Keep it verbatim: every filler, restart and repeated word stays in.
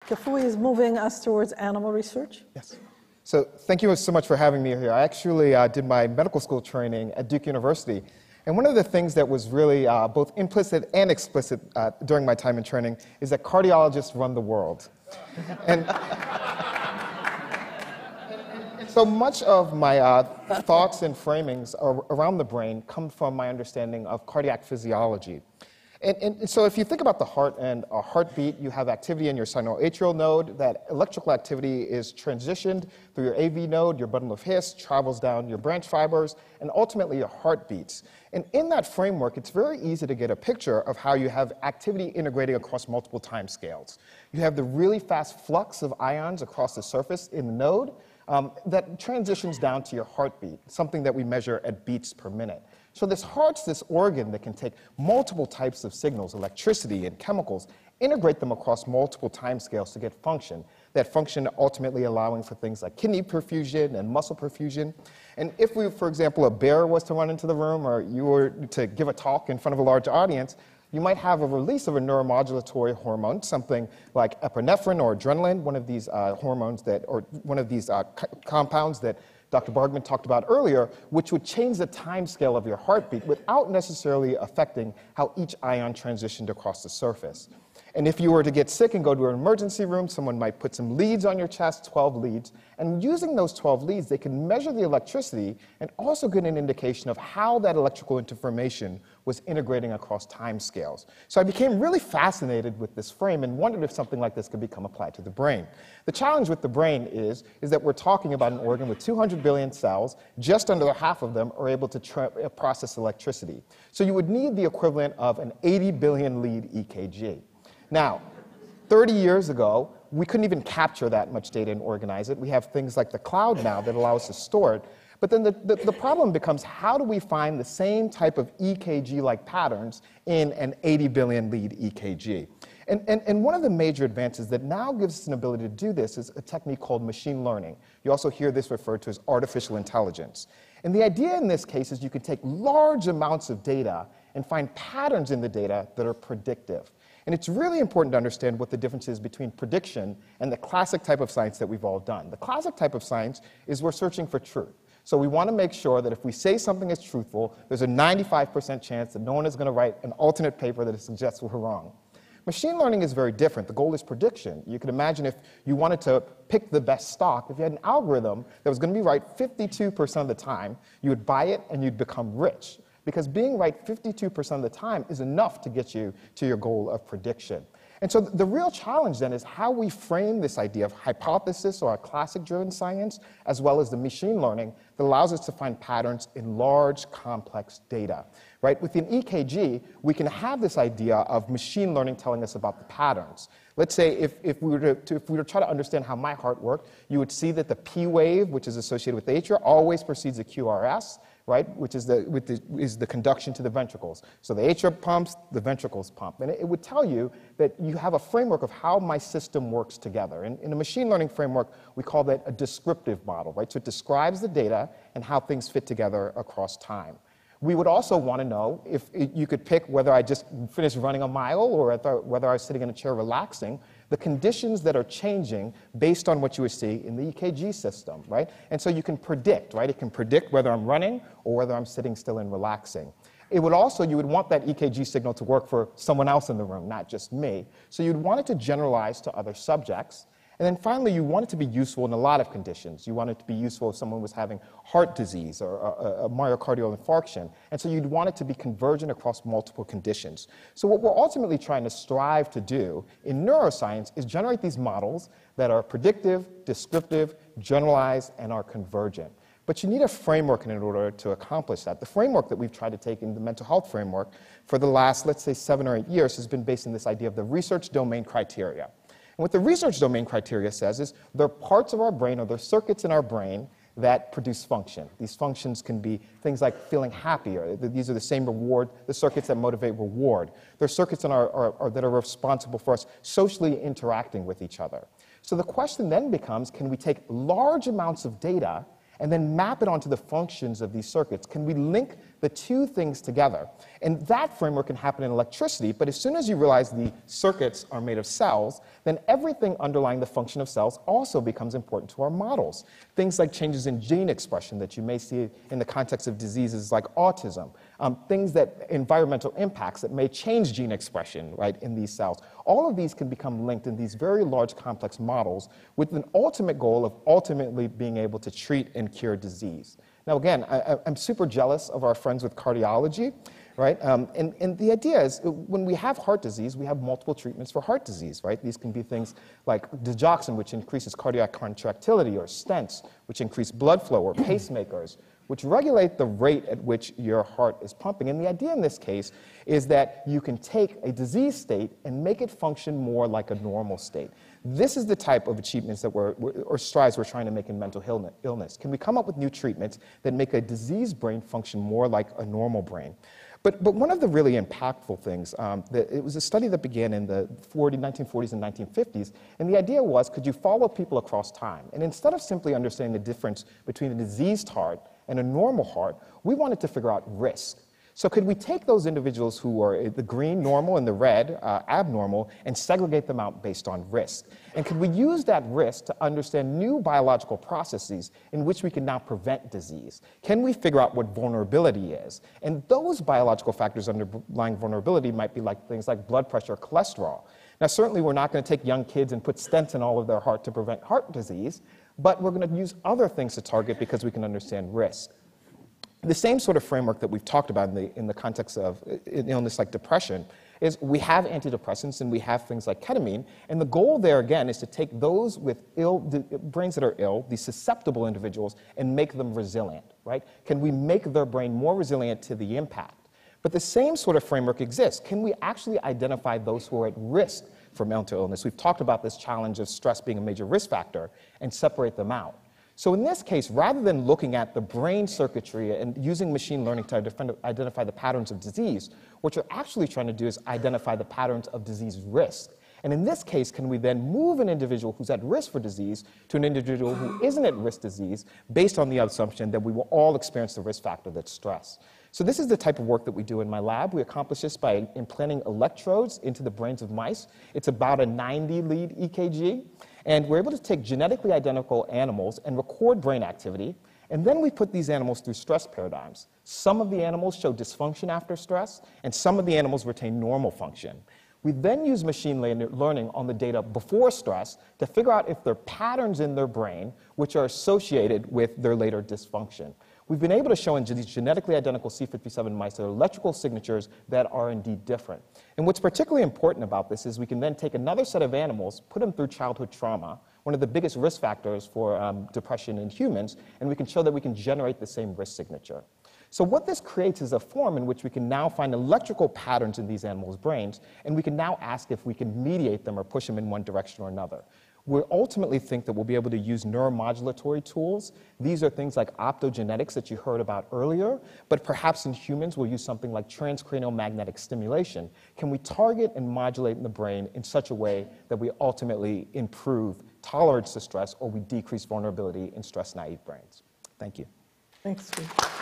Kafui is moving us towards animal research. Yes. So thank you so much for having me here. I actually uh, did my medical school training at Duke University. And one of the things that was really uh, both implicit and explicit uh, during my time in training is that cardiologists run the world. and, and so much of my uh, thoughts and framings ar around the brain come from my understanding of cardiac physiology. And, and so if you think about the heart and a heartbeat, you have activity in your sinoatrial node. That electrical activity is transitioned through your A V node, your bundle of His, travels down your branch fibers, and ultimately your heart beats. And in that framework, it's very easy to get a picture of how you have activity integrating across multiple time scales. You have the really fast flux of ions across the surface in the node um, that transitions down to your heartbeat, something that we measure at beats per minute. So this heart's this organ that can take multiple types of signals, electricity and chemicals, integrate them across multiple timescales to get function. That function ultimately allowing for things like kidney perfusion and muscle perfusion. And if we, for example, a bear was to run into the room or you were to give a talk in front of a large audience, you might have a release of a neuromodulatory hormone, something like epinephrine or adrenaline, one of these uh, hormones that, or one of these uh, compounds that Doctor Bargman talked about earlier, which would change the time scale of your heartbeat without necessarily affecting how each ion transitioned across the surface. And if you were to get sick and go to an emergency room, someone might put some leads on your chest, twelve leads, and using those twelve leads, they can measure the electricity and also get an indication of how that electrical information was integrating across time scales. So I became really fascinated with this frame and wondered if something like this could become applied to the brain. The challenge with the brain is, is that we're talking about an organ with two hundred billion cells. Just under half of them are able to process electricity. So you would need the equivalent of an eighty billion lead E K G. Now, thirty years ago, we couldn't even capture that much data and organize it. We have things like the cloud now that allow us to store it. But then the, the, the problem becomes, how do we find the same type of E K G-like patterns in an eighty billion lead E K G? And, and, and one of the major advances that now gives us an ability to do this is a technique called machine learning. You also hear this referred to as artificial intelligence. And the idea in this case is you can take large amounts of data and find patterns in the data that are predictive. And it's really important to understand what the difference is between prediction and the classic type of science that we've all done. The classic type of science is we're searching for truth. So we want to make sure that if we say something is truthful, there's a ninety-five percent chance that no one is going to write an alternate paper that suggests we're wrong. Machine learning is very different. The goal is prediction. You can imagine if you wanted to pick the best stock, if you had an algorithm that was going to be right fifty-two percent of the time, you would buy it and you'd become rich. Because being right fifty-two percent of the time is enough to get you to your goal of prediction. And so the real challenge then is how we frame this idea of hypothesis or a classic-driven science, as well as the machine learning that allows us to find patterns in large, complex data. Right? With an E K G, we can have this idea of machine learning telling us about the patterns. Let's say if, if, we were to, to, if we were to try to understand how my heart worked, you would see that the P wave, which is associated with the atria, always precedes the Q R S. Right, which is the, with the, is the conduction to the ventricles. So the atria pumps, the ventricles pump. And it, it would tell you that you have a framework of how my system works together. And in a machine learning framework, we call that a descriptive model, right? So it describes the data and how things fit together across time. We would also want to know if you could pick whether I just finished running a mile or whether I was sitting in a chair relaxing, the conditions that are changing based on what you would see in the E K G system, right? And so you can predict, right? It can predict whether I'm running or whether I'm sitting still and relaxing. It would also, you would want that E K G signal to work for someone else in the room, not just me. So you'd want it to generalize to other subjects. And then finally, you want it to be useful in a lot of conditions. You want it to be useful if someone was having heart disease or a, a myocardial infarction. And so you'd want it to be convergent across multiple conditions. So what we're ultimately trying to strive to do in neuroscience is generate these models that are predictive, descriptive, generalized, and are convergent. But you need a framework in order to accomplish that. The framework that we've tried to take in the mental health framework for the last, let's say, seven or eight years has been based on this idea of the research domain criteria. And what the research domain criteria says is there are parts of our brain or there are circuits in our brain that produce function. These functions can be things like feeling happy, or these are the same reward, the circuits that motivate reward. There are circuits in our, our, our, that are responsible for us socially interacting with each other. So the question then becomes, can we take large amounts of data and then map it onto the functions of these circuits? Can we link the two things together. And that framework can happen in electricity, but as soon as you realize the circuits are made of cells, then everything underlying the function of cells also becomes important to our models. Things like changes in gene expression that you may see in the context of diseases like autism, um, things that environmental impacts that may change gene expression, right, in these cells. All of these can become linked in these very large complex models with an ultimate goal of ultimately being able to treat and cure disease. Now again, I, I'm super jealous of our friends with cardiology, right? Um, and, and the idea is when we have heart disease, we have multiple treatments for heart disease, right? These can be things like digoxin, which increases cardiac contractility, or stents, which increase blood flow, or pacemakers, which regulate the rate at which your heart is pumping. And the idea in this case is that you can take a disease state and make it function more like a normal state. This is the type of achievements that we're, or strides we're trying to make in mental illness. Can we come up with new treatments that make a diseased brain function more like a normal brain? But, but one of the really impactful things, um, that it was a study that began in the nineteen forties and nineteen fifties, and the idea was, could you follow people across time? And instead of simply understanding the difference between a diseased heart and a normal heart, we wanted to figure out risk. So could we take those individuals who are the green, normal, and the red, uh, abnormal, and segregate them out based on risk? And could we use that risk to understand new biological processes in which we can now prevent disease? Can we figure out what vulnerability is? And those biological factors underlying vulnerability might be like things like blood pressure, cholesterol. Now, certainly we're not going to take young kids and put stents in all of their heart to prevent heart disease, but we're going to use other things to target because we can understand risk. The same sort of framework that we've talked about in the, in the context of an illness like depression is we have antidepressants and we have things like ketamine, and the goal there, again, is to take those with ill, brains that are ill, these susceptible individuals, and make them resilient, right? Can we make their brain more resilient to the impact? But the same sort of framework exists. Can we actually identify those who are at risk for mental illness? We've talked about this challenge of stress being a major risk factor, and separate them out. So in this case, rather than looking at the brain circuitry and using machine learning to identify the patterns of disease, what you're actually trying to do is identify the patterns of disease risk. And in this case, can we then move an individual who's at risk for disease to an individual who isn't at risk disease based on the assumption that we will all experience the risk factor that's stress. So this is the type of work that we do in my lab. We accomplish this by implanting electrodes into the brains of mice. It's about a ninety lead E K G. And we're able to take genetically identical animals and record brain activity. And then we put these animals through stress paradigms. Some of the animals show dysfunction after stress, and some of the animals retain normal function. We then use machine learning on the data before stress to figure out if there are patterns in their brain which are associated with their later dysfunction. We've been able to show in these genetically identical C fifty-seven mice that are electrical signatures that are indeed different. And what's particularly important about this is we can then take another set of animals, put them through childhood trauma, one of the biggest risk factors for um, depression in humans, and we can show that we can generate the same risk signature. So what this creates is a form in which we can now find electrical patterns in these animals' brains, and we can now ask if we can mediate them or push them in one direction or another. We ultimately think that we'll be able to use neuromodulatory tools. These are things like optogenetics that you heard about earlier, but perhaps in humans we'll use something like transcranial magnetic stimulation. Can we target and modulate in the brain in such a way that we ultimately improve tolerance to stress, or we decrease vulnerability in stress-naive brains? Thank you. Thanks, Steve.